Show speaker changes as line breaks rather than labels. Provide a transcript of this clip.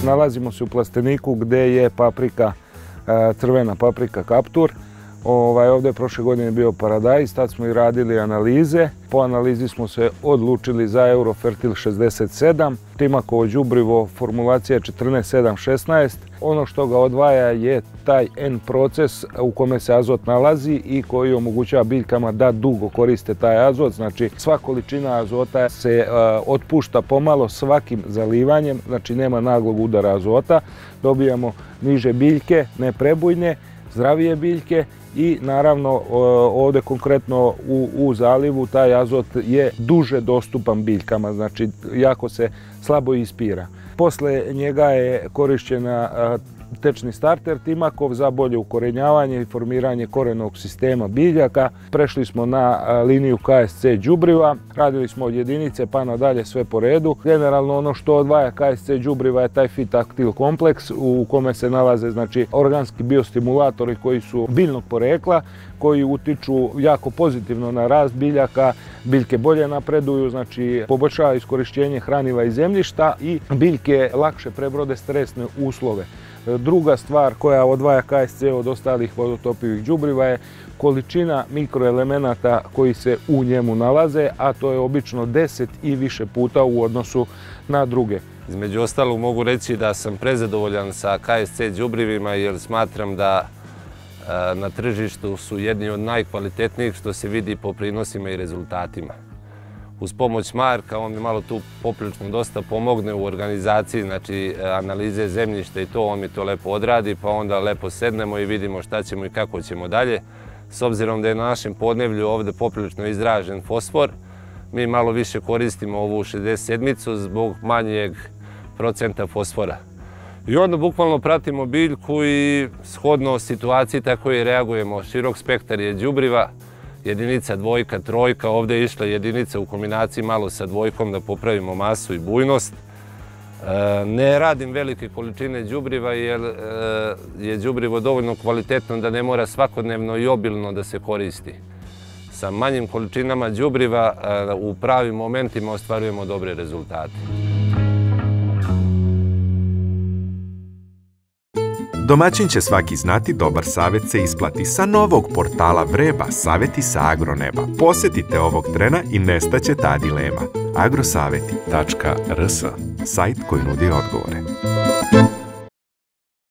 Nalazimo se u plasteniku gdje je paprika, crvena paprika Kaptur. Ovdje je prošle godine bio paradajz, tad smo i radili analize. Po analizi smo se odlučili za Eurofertil 67, Timakovo đubrivo formulacija 14-7-16. Ono što ga odvaja je taj N proces u kome se azot nalazi i koji omogućava biljkama da dugo koriste taj azot. Znači sva količina azota se otpušta pomalo svakim zalivanjem, znači nema naglog udara azota. Dobijamo niže biljke, neprebujne, zdravije biljke i naravno ovdje konkretno u zalivu taj azot je duže dostupan biljkama, znači jako se slabo ispira. Posle njega je korišćena tečni starter Timakov za bolje ukorenjavanje i formiranje korenog sistema biljaka. Prešli smo na liniju KSC đubriva, radili smo od jedinice pa nadalje sve po redu. Generalno ono što odvaja KSC đubriva je taj Fitaktil kompleks u kome se nalaze znači organski biostimulatori koji su biljnog porekla, koji utiču jako pozitivno na rast biljaka, biljke bolje napreduju, znači poboljšava iskorištenje hraniva i zemljišta i biljke lakše prebrode stresne uslove. Druga stvar koja odvaja KSC od ostalih vodotopivih đubriva je količina mikroelemenata koji se u njemu nalaze, a to je obično 10 i više puta u odnosu na druge.
Između ostalog mogu reći da sam prezadovoljan sa KSC đubrivima jer smatram da na tržištu su jedni od najkvalitetnijih što se vidi po prinosima i rezultatima. Uz pomoć Marka on mi malo tu poprilično dosta pomogne u organizaciji, znači analize zemljišta i to, on mi to lepo odradi, pa onda lepo sednemo i vidimo šta ćemo i kako ćemo dalje. S obzirom da je na našem podneblju ovdje poprilično izražen fosfor, mi malo više koristimo ovu 67-icu zbog manjeg procenta fosfora. I onda bukvalno pratimo biljku i shodno situaciji tako i reagujemo. Širok spektar je đubriva, jedinica, dvojka, trojka, ovdje je išla jedinica u kombinaciji malo sa dvojkom da popravimo masu i bujnost. Ne radim velike količine đubriva jer je đubrivo dovoljno kvalitetno da ne mora svakodnevno i obilno da se koristi. Sa manjim količinama đubriva u pravim momentima ostvarujemo dobre rezultate.
Domaćin će svaki znati, dobar savjet se isplati. Sa novog portala Vreba, savjeti sa agroneba. Posjetite ovog trena i nestaće ta dilema. agrosavjeti.rs, sajt koji nudi odgovore.